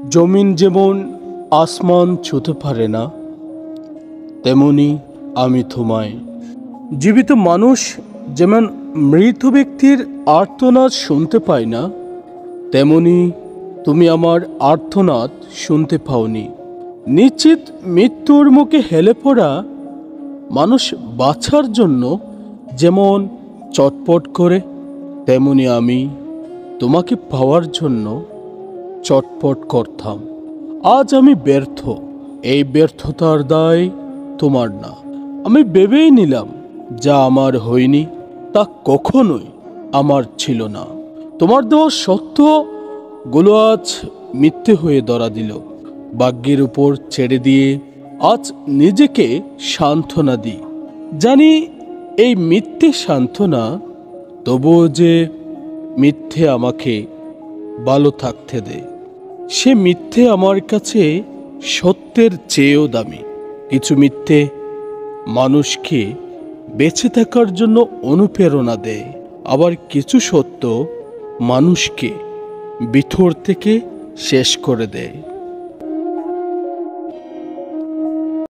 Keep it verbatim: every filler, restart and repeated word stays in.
জমিন যেমন আসমান ছুঁতে পারে না, তেমনি আমি তোমায়। জীবিত মানুষ যেমন মৃত ব্যক্তির আর্তনাদ শুনতে পায় না, তেমনি তুমি আমার আর্তনাদ শুনতে পাওনি। নিশ্চিত মৃত্যুর মুখে হেলে পড়া মানুষ বাঁচার জন্য যেমন চটপট করে, তেমনি আমি তোমাকে পাওয়ার জন্য চটপট করতাম। আজ আমি ব্যর্থ। এই ব্যর্থতার দায় তোমার না। আমি ভেবেই নিলাম যা আমার হয়নি তা কখনোই আমার ছিল না। তোমার দেওয়া সত্যগুলো আজ মিথ্যে হয়ে ধরা দিল। ভাগ্যের উপর ছেড়ে দিয়ে আজ নিজেকে সান্ত্বনা দিই। জানি এই মিথ্যে সান্ত্বনা তবুও যে মিথ্যে আমাকে ভালো থাকতে দেয়। সে মিথ্যে আমার কাছে সত্যের চেয়েও দামি। কিছু মিথ্যে মানুষকে বেঁচে থাকার জন্য অনুপ্রেরণা দেয়, আবার কিছু সত্য মানুষকে ভিতর থেকে শেষ করে দেয়।